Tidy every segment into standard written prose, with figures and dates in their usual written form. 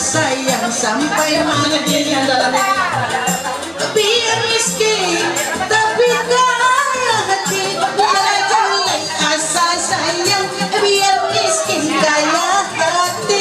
sayang sampai mati. Biar miskin tapi kaya hati, biar jelek asal sayang, biar miskin kaya hati.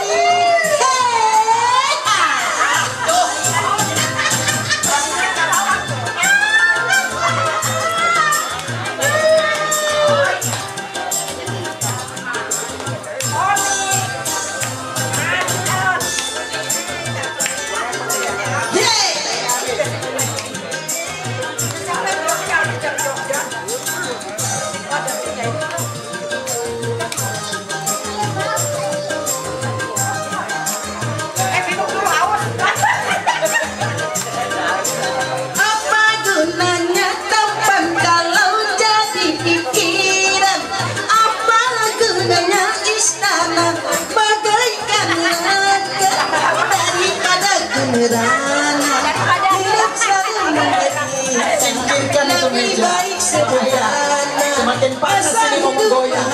Lebih baik sederhana, semakin panas ini mau menggoyang.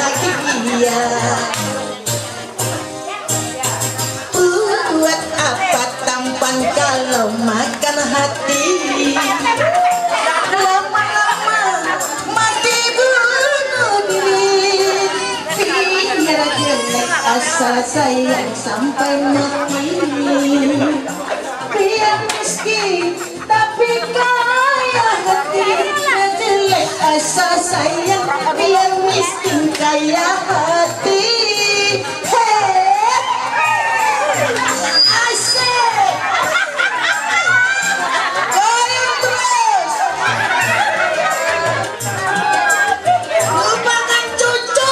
Buat apa tampan kalau makan hati? Lama-lama mati bunuh diri. Biar jelek asal sayang sampai mati. Biar miskin tapi kaya hati, biar jelek asal sayang, biar miskin kaya hati. Asik goyang terus, lupakan cucu.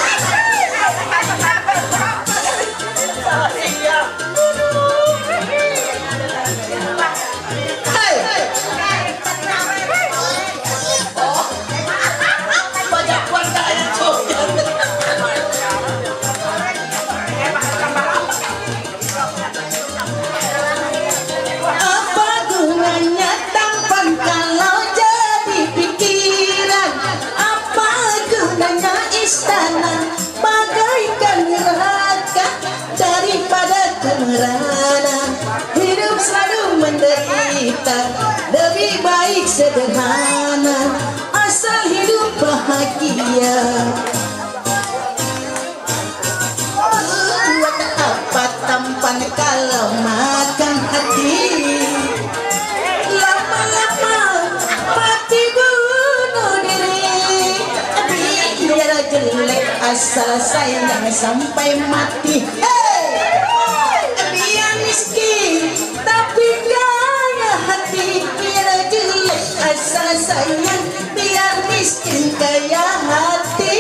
Hidup selalu menderita, lebih baik sederhana, asal hidup bahagia. Buat apa tampan kalau makan hati? Lama-lama mati bunuh diri. Biar jelek asal sayang sampai mati. Miskin tapi kaya hati, biar jelek asal sayang, biar miskin kaya hati.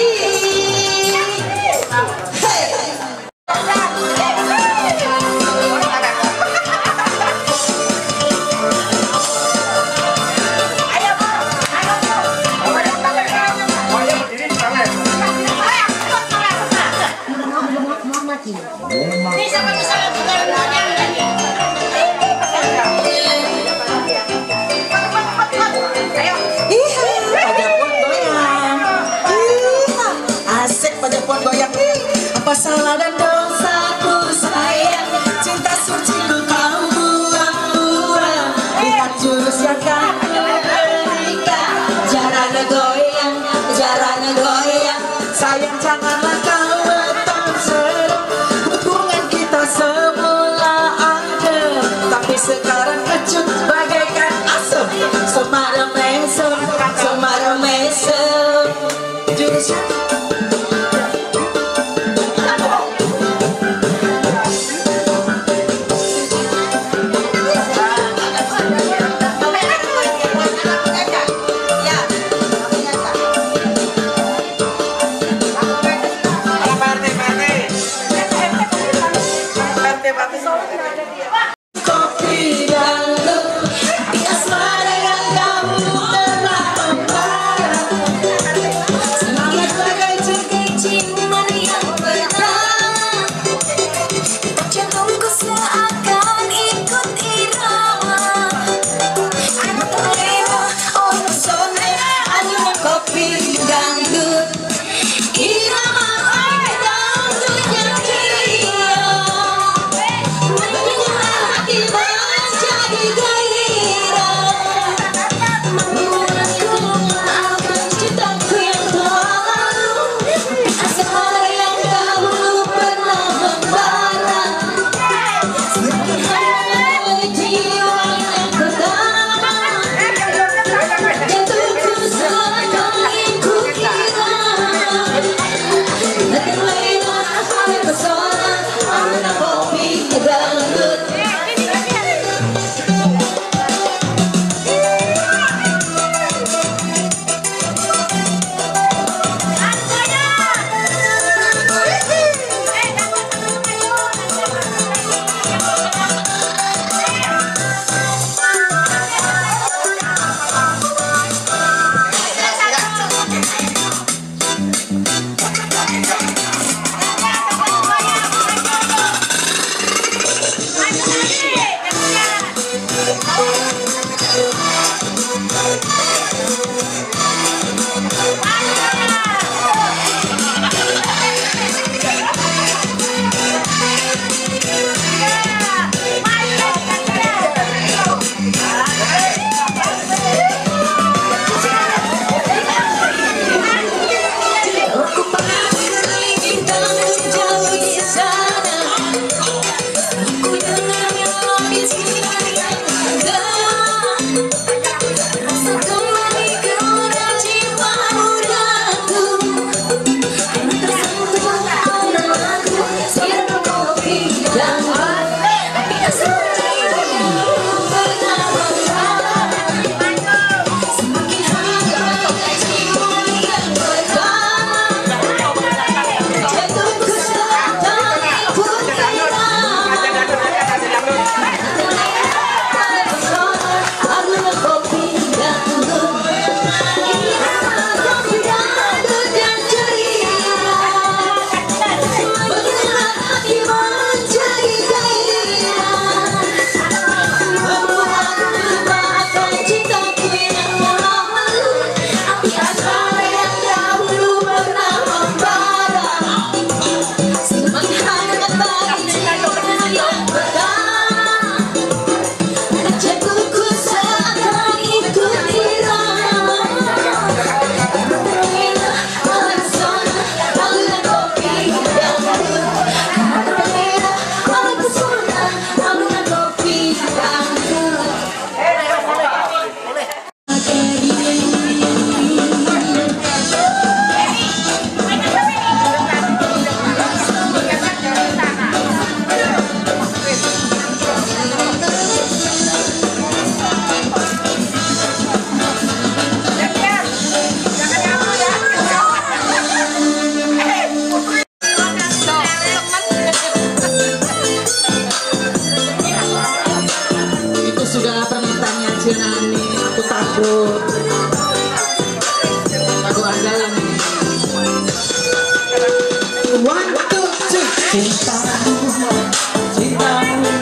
cintamu, cintamu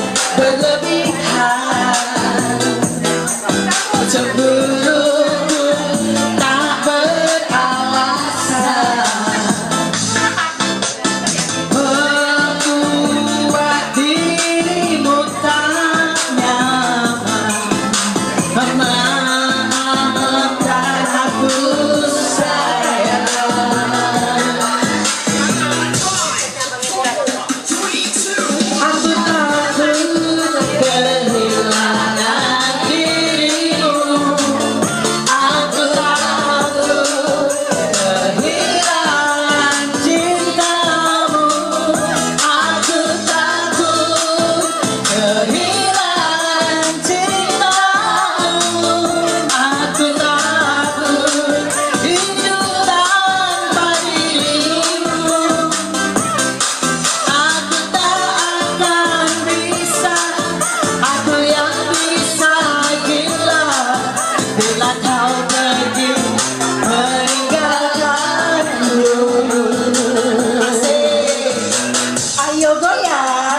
berlebihan, cemburu tak beralasan, membuat dirimu tak nyaman. Maafkan aku sayang. Aku takut kehilangan dirimu. Aku takut kehilangan cintamu. Aku takut kehilangan cintamu. Aku takut hidup tanpa dirimu. Aku tak akan bisa, aku yang bisa gila bila kau pergi meninggalkanku. Ayo goyang.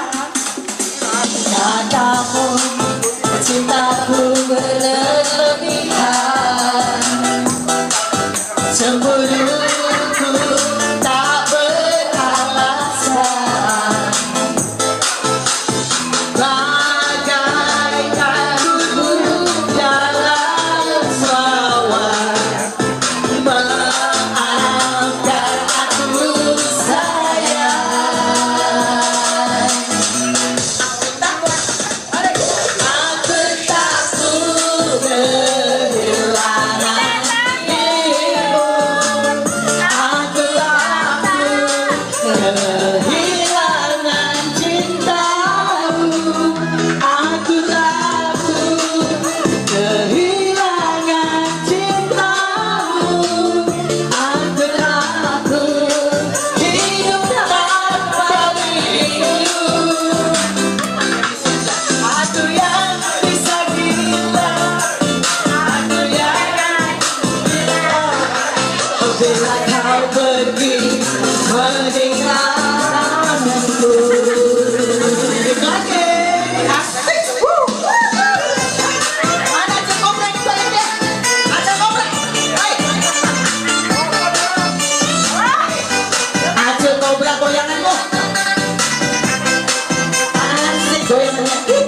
Katamu cintaku berlebihan, cemburuku tak beralasan, bagaikan duduk dalam sawah. Maafkan aku sayang. Aku takut kehilangan dirimu. Aku takut kehilangan cintamu. Aku takut kehilangan cintamu. Aku takut hidup tanpa dirimu. Aku yang bisa gila, aku yang gila bila kau pergi meninggalkanku. Lagi asik. Mana cekomplek itu ya? Ada komplek. Aja komplek goyanganmu. Asik goyangannya.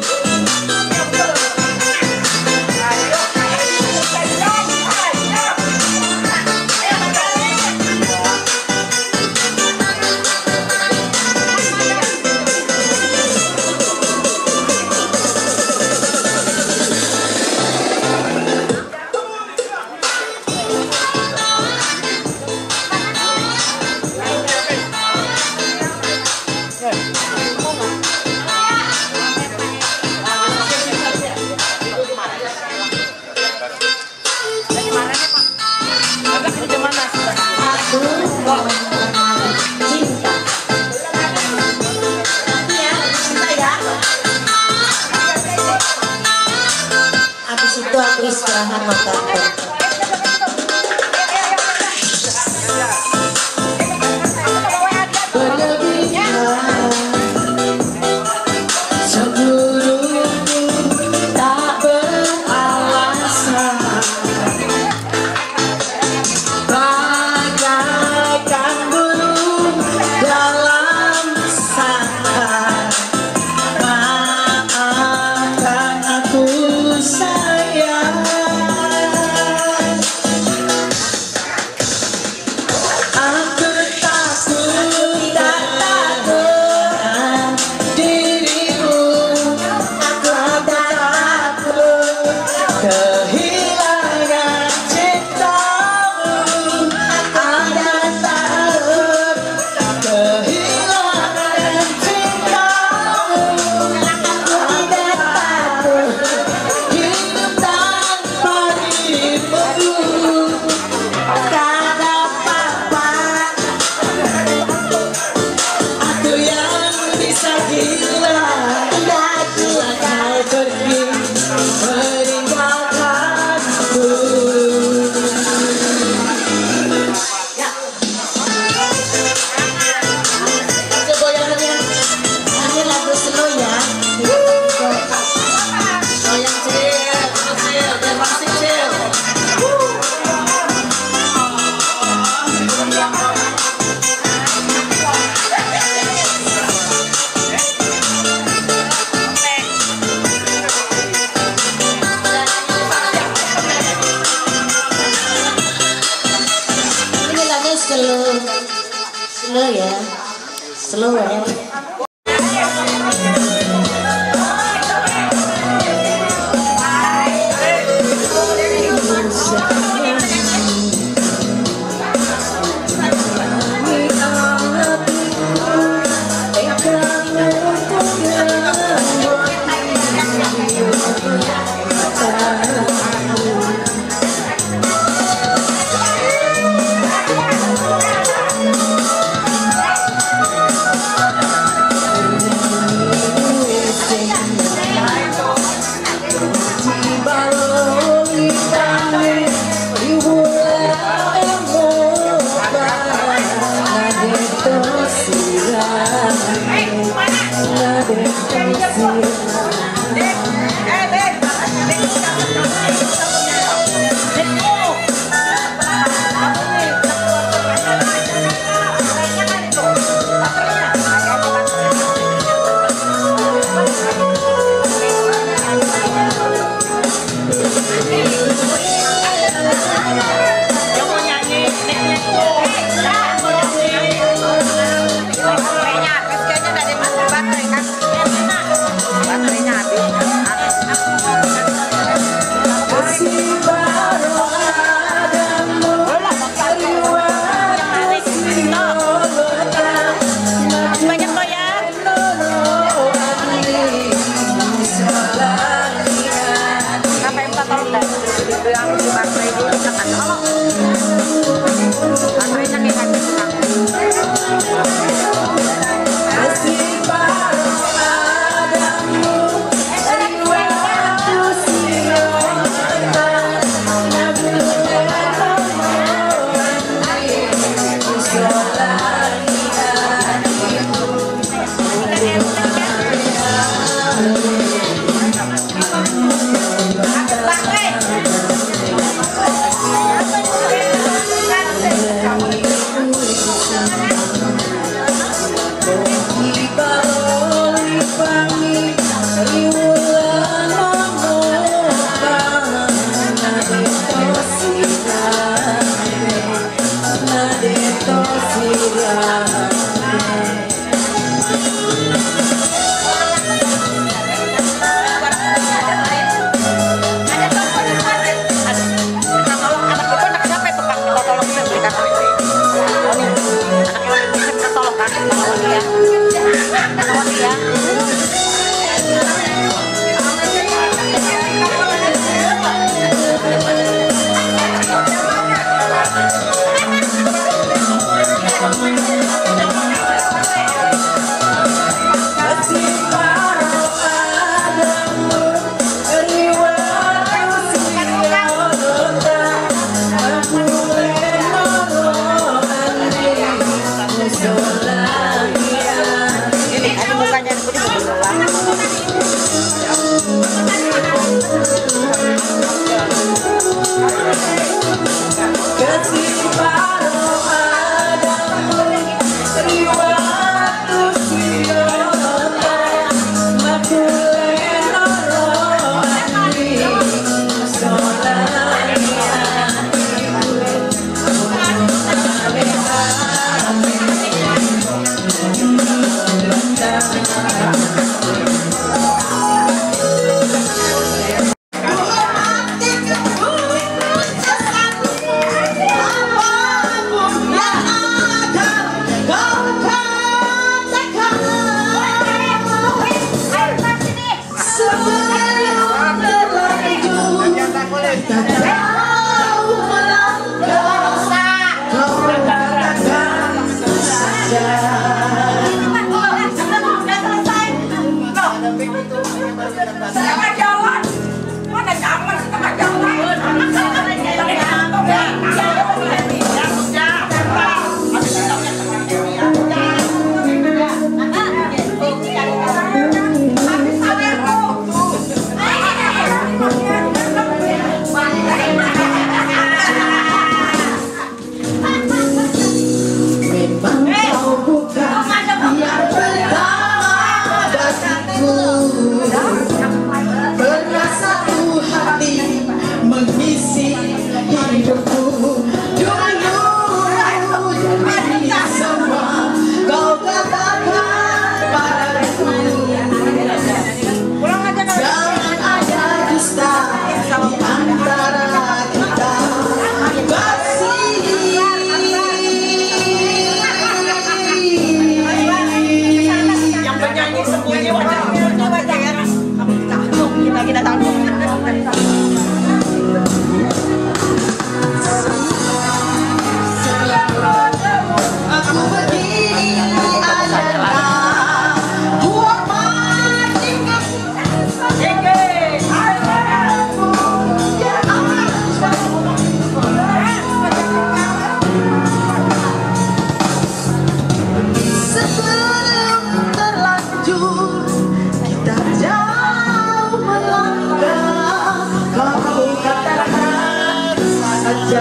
slow ya, slow ya.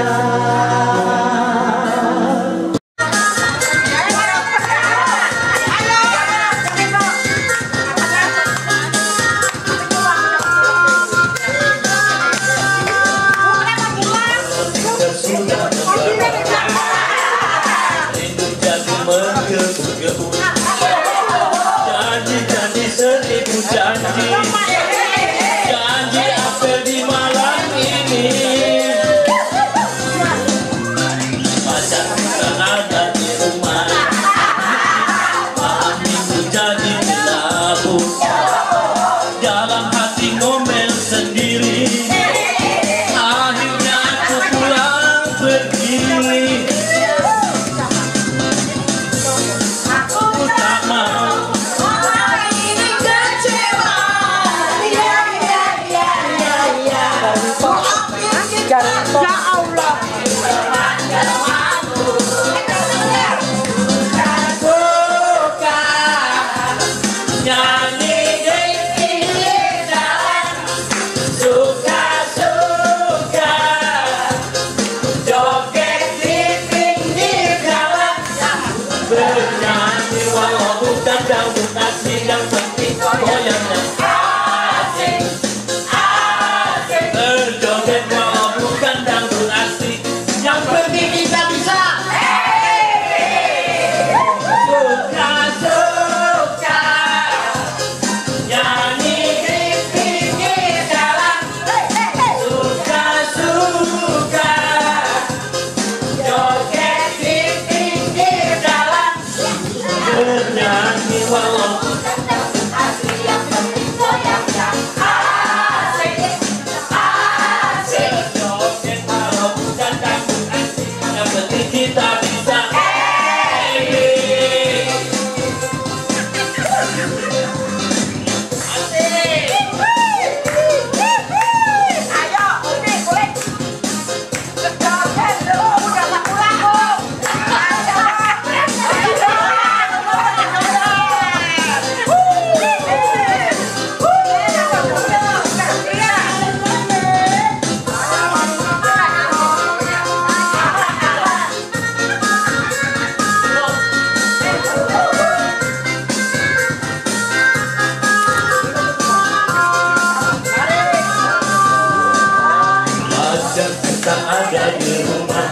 Janji-janji seribu janji, janji apel di malam ini. Pacar kita ada di rumah, malam minggu jadi dilabur. Dalam hati ngomel sendiri, akhirnya aku pulang pergi. Ya Allah. Nyanyi di pinggir jalan, suka-suka joget di pinggir jalan, bernyanyi walau bukan dangdut asli, yang penting goyangnya asik, asik. Berjoget walau bukan dangdut asli, yang penting bisa-bisa. Suka-suka nyanyi di pinggir jalan, suka-suka joget di pinggir jalan, bernyanyi walau asli, yang penting goyangnya asik, asik. Joget walau bukan dangdut asli, yang penting kita bisa. Pacar kita ada di rumah,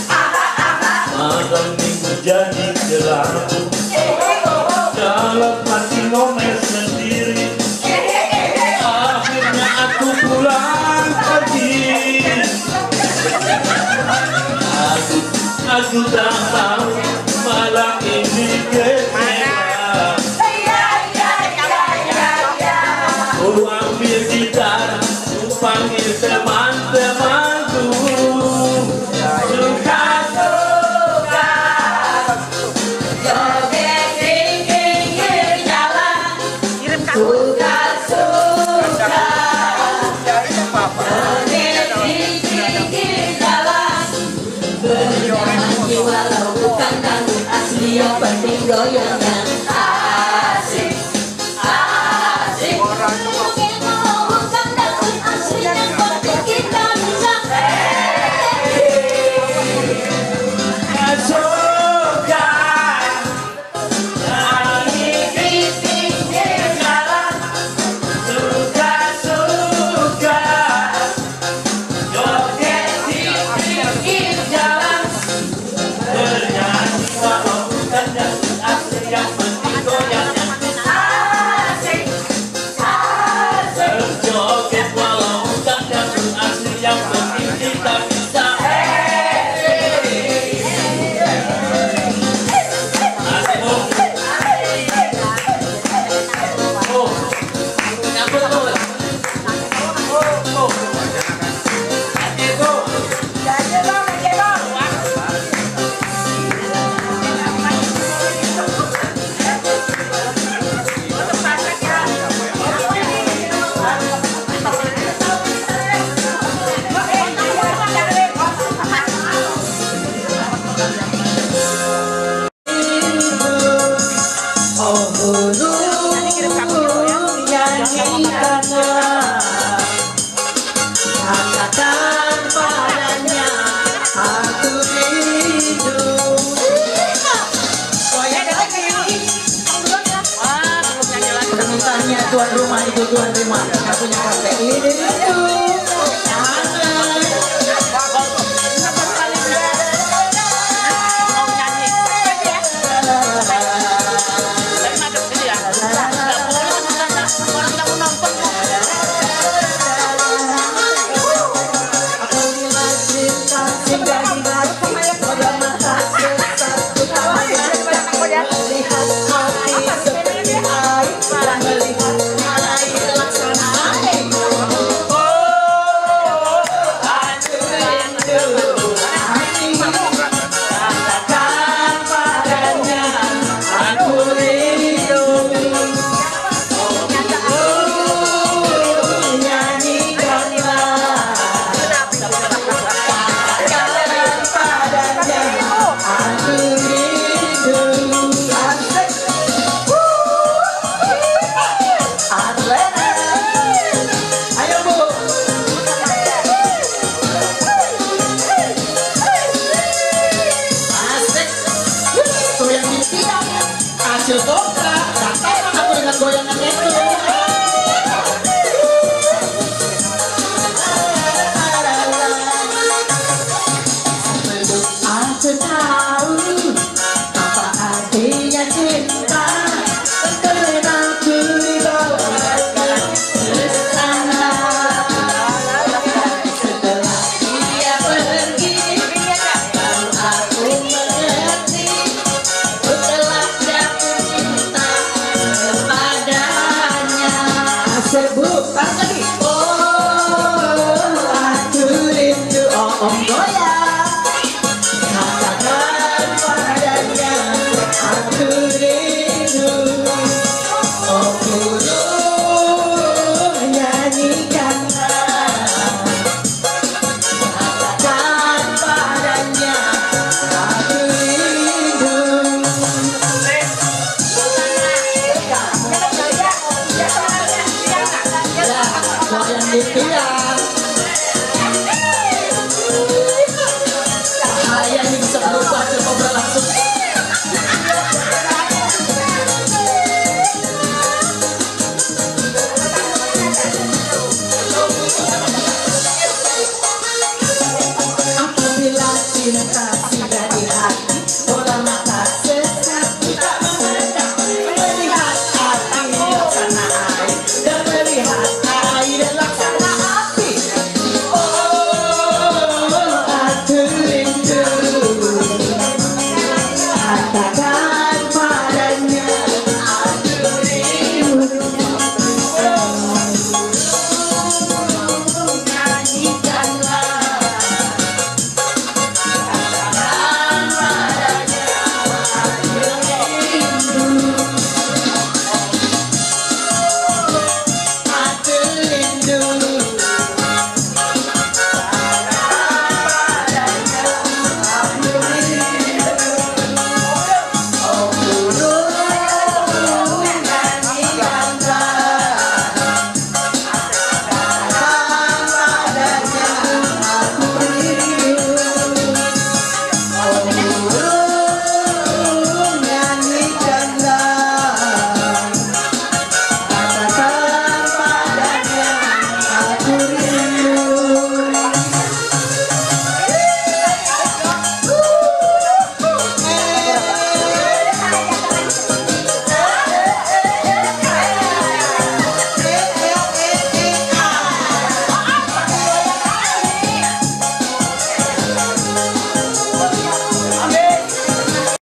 malam minggu jadi jelangku. Dalam hati ngomel sendiri, akhirnya aku pulang pergi. Aku tak tahu malam ini kecewa. Ku ambil gitar, ku panggil teman-temanku. Suka-suka joget di pinggir jalan, suka-suka joget di pinggir jalan, bernyanyi walau bukan dangdut asli, yang penting goyangnya asik, asik. Suka nyanyi di pinggir jalan, suka-suka joget di pinggir jalan, bernyanyi walau bukan dangdut asli, yang tuan rumah, itu tuan rumah yang punya kafe ini itu. Hasil kontrak, datang aku dengan goyangan itu. Aku tahu apa artinya cinta, karena aku dibawa ke sana. Setelah dia pergi, baru aku mengerti, setelah jatuh cinta kepadanya. Sebut lagi. Oh, aku rindu om goyang. Katakan padanya aku rindu. Oh, burung nyanyikan. Katakan padanya aku rindu. Goyang di tiang. Bahaya ini bisa berubah coba berlangsung. Apabila cinta sudah di hati, bola mata sesak tak meredak, melihat hati laksana air dan melihat air laksana api. Oh, aku rindu.